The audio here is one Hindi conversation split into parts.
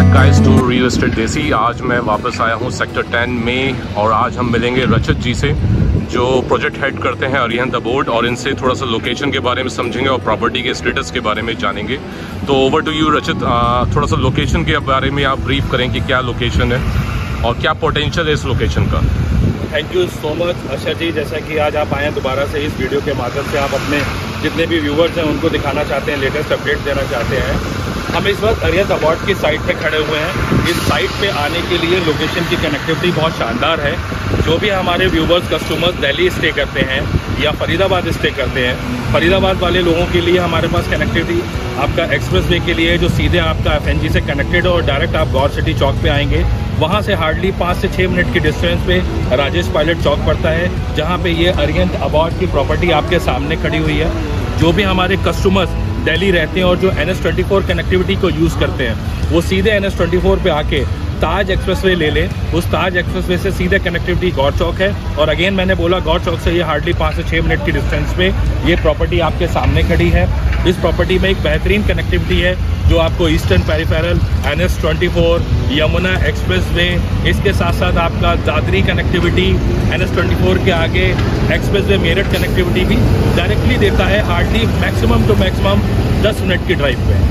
Back guys to real estate Desi. आज मैं वापस आया हूँ सेक्टर 10 में और आज हम मिलेंगे रचित जी से जो प्रोजेक्ट हेड करते हैं अरिहंत अबोड, और इनसे थोड़ा सा लोकेशन के बारे में समझेंगे और प्रॉपर्टी के स्टेटस के बारे में जानेंगे। तो ओवर टू यू रचित, थोड़ा सा लोकेशन के बारे में आप ब्रीफ करें कि क्या लोकेशन है और क्या पोटेंशियल है इस लोकेशन का। Thank you so much Ashar ji, जैसा कि आज आप आए हैं दोबारा से इस वीडियो के माध्यम से, आप अपने जितने भी व्यूवर्स हैं उनको दिखाना चाहते हैं, लेटेस्ट अपडेट देना चाहते हैं। हम इस वक्त अरिहंत अबोड की साइट पे खड़े हुए हैं। इस साइट पे आने के लिए लोकेशन की कनेक्टिविटी बहुत शानदार है। जो भी हमारे व्यूवर्स कस्टमर्स दिल्ली स्टे करते हैं या फरीदाबाद स्टे करते हैं, फरीदाबाद वाले लोगों के लिए हमारे पास कनेक्टिविटी आपका एक्सप्रेस वे के लिए जो सीधे आपका FNG से कनेक्टेड है और डायरेक्ट आप गौर सिटी चौक पे आएंगे। वहाँ से हार्डली 5 से 6 मिनट की डिस्टेंस पे राजेश पायलट चौक पड़ता है, जहाँ पे ये अरिहंत अबोड की प्रॉपर्टी आपके सामने खड़ी हुई है। जो भी हमारे कस्टमर्स दिल्ली रहते हैं और जो NH24 कनेक्टिविटी को यूज़ करते हैं, वो सीधे NH24 पे आके ताज एक्सप्रेसवे ले लें। उस ताज एक्सप्रेसवे से सीधे कनेक्टिविटी गौर चौक है। और अगेन मैंने बोला गौर चौक से ये हार्डली 5 से 6 मिनट की डिस्टेंस पे ये प्रॉपर्टी आपके सामने खड़ी है। इस प्रॉपर्टी में एक बेहतरीन कनेक्टिविटी है जो आपको eastern peripheral, NH24, Yamuna expressway, इसके साथ साथ आपका दादरी कनेक्टिविटी, NH24 के आगे एक्सप्रेसवे मेरठ कनेक्टिविटी भी डायरेक्टली देता है, hardly maximum to maximum 10 minute की ड्राइव पे।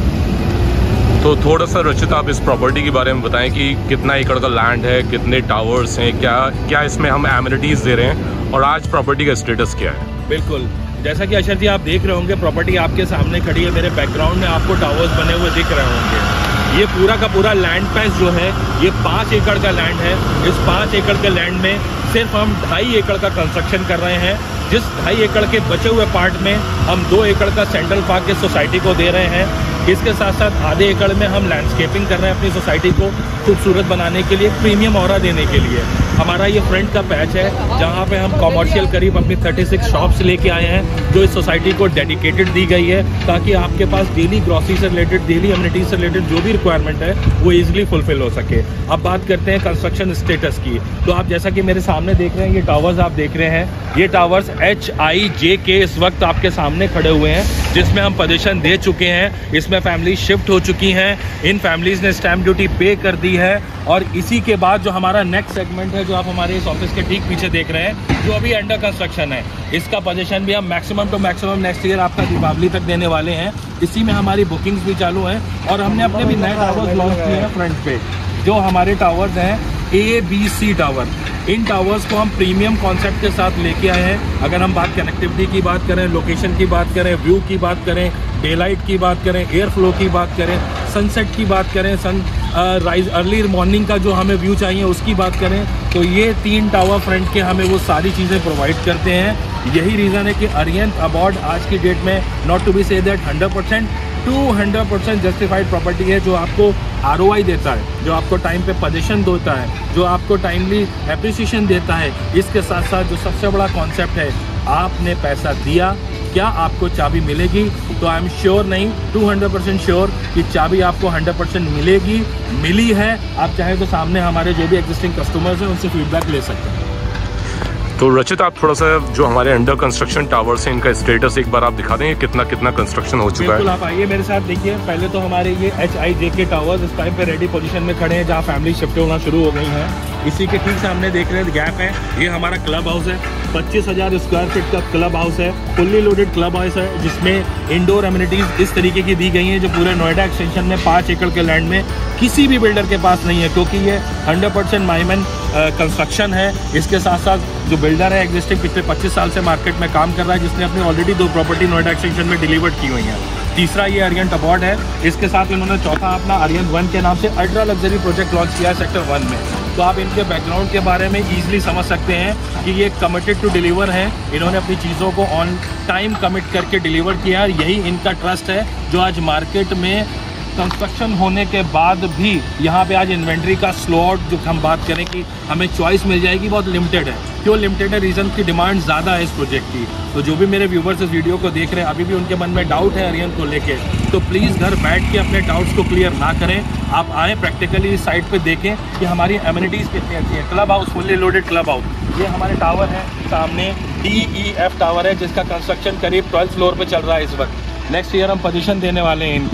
तो थोड़ा सा रचित आप इस प्रॉपर्टी के बारे में बताएं कि कितना एकड़ का लैंड है, कितने टावर्स हैं, क्या इसमें हम एमिनिटीज़ दे रहे हैं और आज प्रॉपर्टी का स्टेटस क्या है। बिल्कुल, जैसा कि अशर जी आप देख रहे होंगे प्रॉपर्टी आपके सामने खड़ी है। मेरे बैकग्राउंड में आपको टावर्स बने हुए दिख रहे होंगे। ये पूरा का पूरा लैंड पैच जो है ये 5 एकड़ का लैंड है। इस 5 एकड़ के लैंड में सिर्फ हम 2.5 एकड़ का कंस्ट्रक्शन कर रहे हैं। जिस 2.5 एकड़ के बचे हुए पार्ट में हम 2 एकड़ का सेंट्रल पार्क इस सोसाइटी को दे रहे हैं। इसके साथ साथ आधे एकड़ में हम लैंडस्केपिंग कर रहे हैं अपनी सोसाइटी को खूबसूरत बनाने के लिए, प्रीमियम ऑरा देने के लिए। हमारा ये फ्रंट का पैच है जहाँ पे हम कॉमर्शियल करीब अपनी 36 शॉप्स लेके आए हैं जो इस सोसाइटी को डेडिकेटेड दी गई है, ताकि आपके पास डेली ग्रॉसरी से रिलेटेड, डेली एमिनिटीज से रिलेटेड जो भी रिक्वायरमेंट है वो ईजिली फुलफिल हो सके। अब बात करते हैं कंस्ट्रक्शन स्टेटस की। तो आप जैसा कि मेरे सामने देख रहे हैं, ये टावर्स आप देख रहे हैं, ये टावर्स HIJK इस वक्त आपके सामने खड़े हुए हैं, जिसमें हम पोजीशन दे चुके हैं। इसमें फैमिली शिफ्ट हो चुकी हैं, इन फैमिलीज ने स्टैम्प ड्यूटी पे कर दी है। और इसी के बाद जो हमारा नेक्स्ट सेगमेंट है, जो आप हमारे इस ऑफिस के ठीक पीछे देख रहे हैं, जो अभी अंडर कंस्ट्रक्शन है, इसका पोजीशन भी हम maximum to maximum next year आपका दीपावली तक देने वाले हैं। इसी में हमारी बुकिंग्स भी चालू हैं और हमने अपने भी नए टावर्स लॉन्च किए हैं फ्रंट पे। जो हमारे टावर्स हैं ABC टावर, इन टावर्स को हम प्रीमियम कॉन्सेप्ट के साथ लेके आए हैं। अगर हम बात कनेक्टिविटी की बात करें, लोकेशन की बात करें, व्यू की बात करें, डे लाइट की बात करें, एयर फ्लो की बात करें, सनसेट की बात करें, राइज अर्ली मॉर्निंग का जो हमें व्यू चाहिए उसकी बात करें, तो ये 3 टावर फ्रंट के हमें वो सारी चीज़ें प्रोवाइड करते हैं। यही रीज़न है कि अरिहंत अबोड आज की डेट में not to be say that 100% justified property है, जो आपको ROI देता है, जो आपको टाइम पे पोजीशन देता है, जो आपको टाइमली एप्रिसिएशन देता है। इसके साथ साथ जो सबसे बड़ा कॉन्सेप्ट है, आपने पैसा दिया, क्या आपको चाबी मिलेगी? तो आई एम श्योर नहीं, 200% श्योर कि चाबी आपको 100% मिलेगी, मिली है। आप चाहे तो सामने हमारे जो भी एग्जिस्टिंग कस्टमर्स हैं उनसे फीडबैक ले सकते हैं। तो रचित आप थोड़ा सा जो हमारे अंडर कंस्ट्रक्शन टावर्स हैं इनका स्टेटस एक बार आप दिखा देंगे, कितना कंस्ट्रक्शन हो चुका है। बिल्कुल, आप आइए मेरे साथ देखिए। पहले तो हमारे ये HIJK टावर्स इस टाइम पे रेडी पोजीशन में खड़े हैं, जहाँ फैमिली शिफ्ट होना शुरू हो गई है। इसी के ठीक सामने देख रहे हैं गैप है, ये हमारा क्लब हाउस है। 25,000 स्क्वायर फीट का क्लब हाउस है, फुल्ली लोडेड क्लब हाउस है, जिसमें इंडोर एमिनिटीज इस तरीके की दी गई हैं जो पूरे नोएडा एक्सटेंशन में 5 एकड़ के लैंड में किसी भी बिल्डर के पास नहीं है, क्योंकि ये 100% माइमन कंस्ट्रक्शन है। इसके साथ साथ जो बिल्डर है एग्जिस्टिंग पिछले 25 साल से मार्केट में काम कर रहा है, जिसने अपनी ऑलरेडी 2 प्रॉपर्टी नोएडा एक्सटेंशन में डिलीवर्ड की हुई हैं। तीसरा ये अरिहंत अबोड है। इसके साथ इन्होंने चौथा अपना अरिहंत 1 के नाम से अल्ट्रा लग्जरी प्रोजेक्ट लॉन्च किया है सेक्टर 1 में। तो आप इनके बैकग्राउंड के बारे में ईजिली समझ सकते हैं कि ये कमिटेड टू डिलीवर हैं। इन्होंने अपनी चीज़ों को ऑन टाइम कमिट करके डिलीवर किया है। यही इनका ट्रस्ट है जो आज मार्केट में कंस्ट्रक्शन होने के बाद भी यहाँ पे आज इन्वेंट्री का स्लॉट जो हम बात करें कि हमें चॉइस मिल जाएगी, बहुत लिमिटेड है। क्यों लिमिटेड है? रीज़न की डिमांड ज़्यादा है इस प्रोजेक्ट की। तो जो भी मेरे व्यूवर्स इस वीडियो को देख रहे हैं, अभी भी उनके मन में डाउट है अरिहंत को लेके, तो प्लीज़ घर बैठ के अपने डाउट्स को क्लियर ना करें। आप आएँ, प्रैक्टिकली इस साइट पर देखें कि हमारी एमिनिटीज़ कितनी अच्छी है। Club house, fully loaded club house. ये हमारे टावर है सामने, DEF टावर है, जिसका कंस्ट्रक्शन करीब 12th फ्लोर पर चल रहा है इस वक्त। नेक्स्ट ईयर हम पोजीशन देने वाले हैं इनका।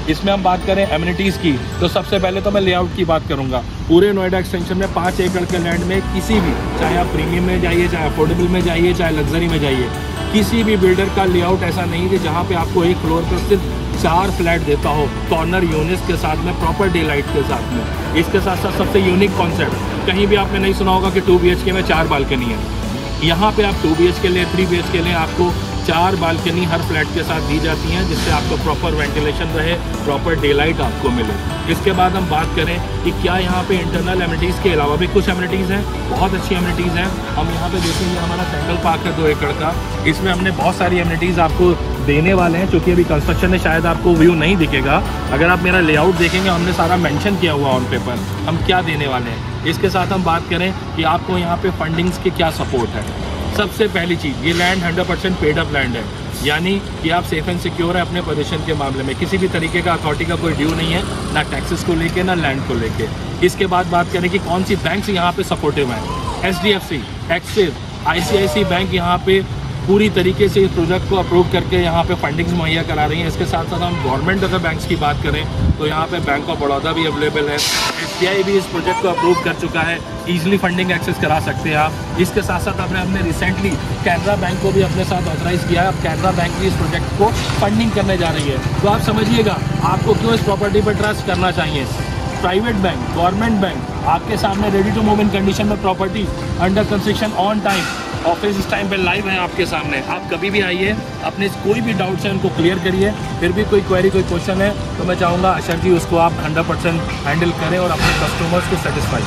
इसमें हम बात करें एमिनिटीज़ की, तो सबसे पहले तो मैं लेआउट की बात करूंगा। पूरे नोएडा एक्सटेंशन में 5 एकड़ के लैंड में किसी भी, चाहे आप प्रीमियम में जाइए, चाहे अफोर्डेबल में जाइए, चाहे लग्जरी में जाइए, किसी भी बिल्डर का लेआउट ऐसा नहीं कि जहाँ पे आपको एक फ्लोर पर सिर्फ 4 फ्लैट देता हो कॉर्नर यूनिट्स के साथ में, प्रॉपर डे लाइट के साथ में। इसके साथ साथ सबसे यूनिक कॉन्सेप्ट, कहीं भी आपने नहीं सुना होगा कि 2 BHK में 4 बालकनी है। यहाँ पे आप 2 BHK लें, 3 BHK लें, आपको 4 बालकनी हर फ्लैट के साथ दी जाती हैं, जिससे आपको प्रॉपर वेंटिलेशन रहे, प्रॉपर डे लाइट आपको मिले। इसके बाद हम बात करें कि क्या यहाँ पे इंटरनल एमिनिटीज़ के अलावा भी कुछ एमिनिटीज़ हैं, बहुत अच्छी एमिनिटीज़ हैं। हम यहाँ पे देखेंगे हमारा सेंट्रल पार्क है 2 एकड़ का, इसमें हमने बहुत सारी एमिनिटीज़ आपको देने वाले हैं। चूँकि अभी कंस्ट्रक्शन में शायद आपको व्यू नहीं दिखेगा, अगर आप मेरा लेआउट देखेंगे हमने सारा मेंशन किया हुआ ऑन पेपर हम क्या देने वाले हैं। इसके साथ हम बात करें कि आपको यहाँ पे फंडिंग्स की क्या सपोर्ट है। सबसे पहली चीज़, ये लैंड 100% पेड अप लैंड है, यानी कि आप सेफ एंड सिक्योर है अपने पोजीशन के मामले में, किसी भी तरीके का अथॉरिटी का कोई ड्यू नहीं है, ना टैक्सेस को लेके ना लैंड को लेके। इसके बाद बात करें कि कौन सी बैंक्स यहाँ पे सपोर्टिव हैं। SDFC, एक्सिस, ICICI बैंक यहाँ पे पूरी तरीके से इस प्रोजेक्ट को अप्रूव करके यहाँ पे फंडिंग्स मुहैया करा रही हैं। इसके साथ साथ हम गवर्नमेंट अगर बैंक्स की बात करें तो यहाँ पे बैंक ऑफ बड़ौदा भी अवेलेबल है, SBI भी इस प्रोजेक्ट को अप्रूव कर चुका है, ईजिली फंडिंग एक्सेस करा सकते हैं आप। इसके साथ साथ हमने रिसेंटली कैनरा बैंक को भी अपने साथ ऑथराइज किया है। अब कैनरा बैंक भी इस प्रोजेक्ट को फंडिंग करने जा रही है। तो आप समझिएगा आपको क्यों इस प्रॉपर्टी पर ट्रस्ट करना चाहिए। प्राइवेट बैंक, गवर्नमेंट बैंक आपके सामने ready to move in condition में, property under construction on time, office इस टाइम पे लाइव है आपके सामने। आप कभी भी आइए, अपने कोई भी डाउट्स हैं उनको क्लियर करिए। फिर भी कोई क्वेरी, कोई क्वेश्चन है तो मैं चाहूँगा अशर जी उसको आप 100% हैंडल करें और अपने कस्टमर्स को सेटिस्फाई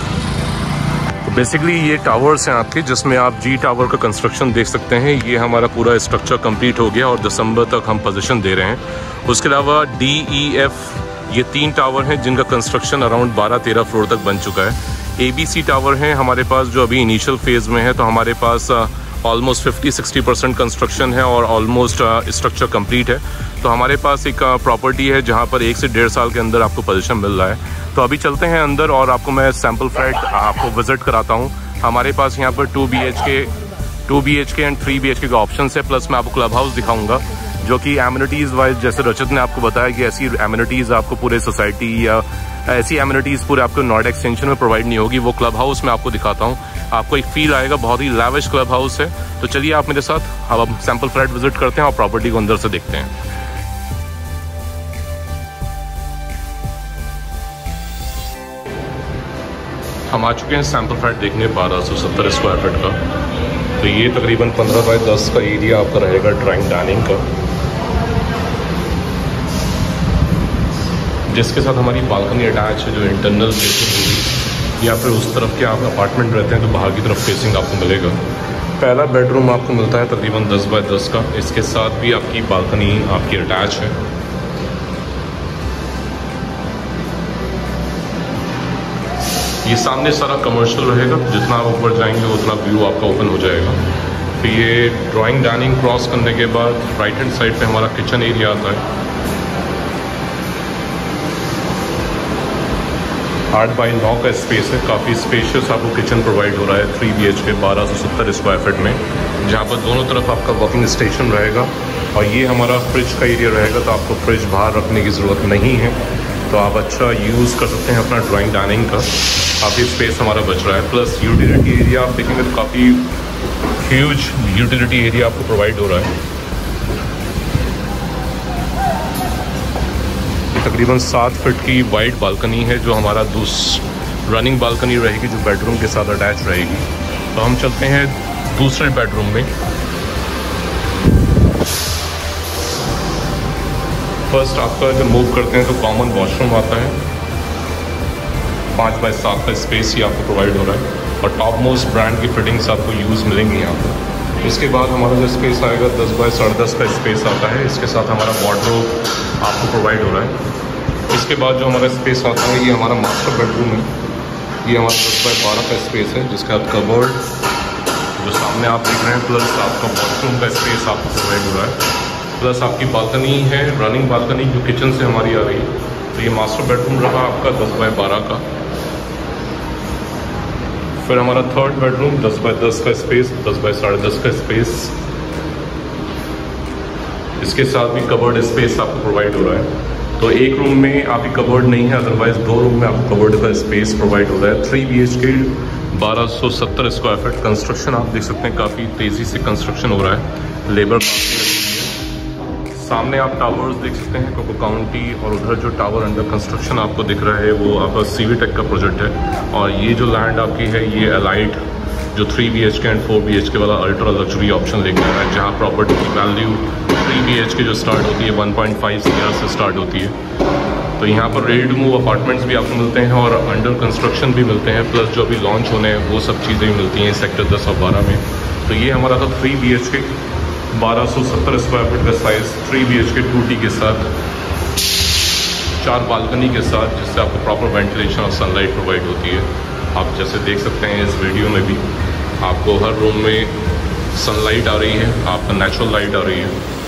करें। तो बेसिकली ये टावर्स हैं आपके, जिसमें आप G टावर का कंस्ट्रक्शन देख सकते हैं। ये हमारा पूरा स्ट्रक्चर कंप्लीट हो गया और दिसंबर तक हम पोजीशन दे रहे हैं। उसके अलावा D, E, F ये 3 टावर हैं जिनका कंस्ट्रक्शन अराउंड 12-13 फ्लोर तक बन चुका है। ABC टावर हैं हमारे पास जो अभी इनिशियल फेज़ में है, तो हमारे पास ऑलमोस्ट 50-60% कंस्ट्रक्शन है और ऑलमोस्ट स्ट्रक्चर कंप्लीट है। तो हमारे पास एक प्रॉपर्टी है जहां पर 1 से 1.5 साल के अंदर आपको पोजीशन मिल रहा है। तो अभी चलते हैं अंदर और आपको मैं सैम्पल फ्लैट आपको विजिट कराता हूं। हमारे पास यहाँ पर 2 BHK एंड 3 BHK का ऑप्शन है, प्लस मैं आपको क्लब हाउस दिखाऊँगा जो कि एमिनिटीज़ वाइज, जैसे रचित ने आपको बताया कि ऐसी एमिनिटीज़ आपको पूरे सोसाइटी या ऐसी एमिनिटीज़ पूरे आपको नोएडा एक्सटेंशन में प्रोवाइड नहीं होगी। वो क्लब हाउस मैं आपको दिखाता हूँ, आपको एक फील आएगा, बहुत ही लैविश क्लब हाउस है। तो चलिए आप मेरे साथ, अब हम सैम्पल फ्लैट विजिट करते हैं और प्रॉपर्टी को अंदर से देखते हैं। हम आ चुके हैं सैम्पल फ्लैट देखने 1270 स्क्वायर फीट का। तो ये तकरीबन 15 बाय 10 का एरिया आपका रहेगा ड्राइंग डाइनिंग का, जिसके साथ हमारी बालकनी अटैच है जो इंटरनल फेसिंग होगी, या फिर उस तरफ के आप अपार्टमेंट रहते हैं तो बाहर की तरफ फेसिंग आपको मिलेगा। पहला बेडरूम आपको मिलता है तकरीबन 10 बाय 10 का, इसके साथ भी आपकी बालकनी आपकी अटैच है। ये सामने सारा कमर्शियल रहेगा, जितना आप ऊपर जाएंगे उतना व्यू आपका ओपन हो जाएगा। फिर ये ड्राइंग डाइनिंग क्रॉस करने के बाद राइट हैंड साइड पे हमारा किचन एरिया आता है। 8 बाई 9 का स्पेस है, काफ़ी स्पेशियस आपको किचन प्रोवाइड हो रहा है 3 BHK 1270 स्क्वायर फीट में, जहाँ पर दोनों तरफ आपका वर्किंग स्टेशन रहेगा। और ये हमारा फ्रिज का एरिया रहेगा, तो आपको फ्रिज बाहर रखने की ज़रूरत नहीं है, तो आप अच्छा यूज़ कर सकते हैं अपना ड्राइंग डाइनिंग का। काफ़ी स्पेस हमारा बच रहा है। प्लस यूटिलिटी एरिया आप देखेंगे तो काफ़ी ह्यूज यूटिलिटी एरिया आपको प्रोवाइड हो रहा है। तकरीबन 7 फीट की वाइड बालकनी है जो हमारा रनिंग बालकनी रहेगी, जो बेडरूम के साथ अटैच रहेगी। तो हम चलते हैं दूसरे बेडरूम में। फर्स्ट आपका जब मूव करते हैं तो कॉमन वॉशरूम आता है, 5 बाय 7 का स्पेस ही आपको प्रोवाइड हो रहा है और टॉप मोस्ट ब्रांड की फिटिंग्स आपको यूज़ मिलेंगी यहाँ पर। इसके बाद हमारा जो स्पेस आएगा 10 बाय 10.5 का स्पेस आता है, इसके साथ हमारा वार्डरोब आपको प्रोवाइड हो रहा है। इसके बाद जो हमारा स्पेस आता है ये हमारा मास्टर बेडरूम है, ये हमारा 10 बाय 12 का स्पेस है, जिसके बाद कबर्ड जो सामने आप देख रहे हैं, प्लस आपका वॉशरूम का स्पेस आपको प्रोवाइड हो रहा है, प्लस आपकी बालकनी है रनिंग बालकनी जो किचन से हमारी आ रही है। तो ये मास्टर बेडरूम रहा आपका 10 बाय 12 का। फिर हमारा थर्ड बेडरूम 10 बाय 10 का स्पेस, 10 बाय 10.5 का स्पेस, इसके साथ भी कबर्ड स्पेस आपको प्रोवाइड हो रहा है। तो एक रूम में आपकी कबर्ड नहीं है, अदरवाइज 2 रूम में आपको कबर्ड का स्पेस प्रोवाइड हो रहा है। 3 BHK 1270 स्क्वायर फीट। कंस्ट्रक्शन आप देख सकते हैं काफ़ी तेज़ी से कंस्ट्रक्शन हो रहा है, लेबर काफ़ी लगी हुई है। सामने आप टावर्स देख सकते हैं, कोको काउंटी, और उधर जो टावर अंडर कंस्ट्रक्शन आपको दिख रहा है वो आपका CVTech का प्रोजेक्ट है। और ये जो लैंड आपकी है ये अलाइट जो 3 BHK एंड 4 BHK वाला अल्ट्रा लग्जरी ऑप्शन लेके आ रहा है, जहाँ प्रॉपर्टी की वैल्यू 3 BHK जो स्टार्ट होती है 1.5 CR से स्टार्ट होती है। तो यहाँ पर रेडी टू मूव अपार्टमेंट्स भी आपको मिलते हैं और अंडर कंस्ट्रक्शन भी मिलते हैं, प्लस जो अभी लॉन्च होने हैं वो सब चीज़ें भी मिलती हैं सेक्टर 10 और 12 में। तो ये हमारा था 3 BHK 1270 स्क्वायर फीट का साइज़, 3 BHK 2T के साथ, 4 बालकनी के साथ, जिससे आपको प्रॉपर वेंटिलेशन और सनलाइट प्रोवाइड होती है। आप जैसे देख सकते हैं इस वीडियो में भी आपको हर रूम में सनलाइट आ रही है, आपका नेचुरल लाइट आ रही है।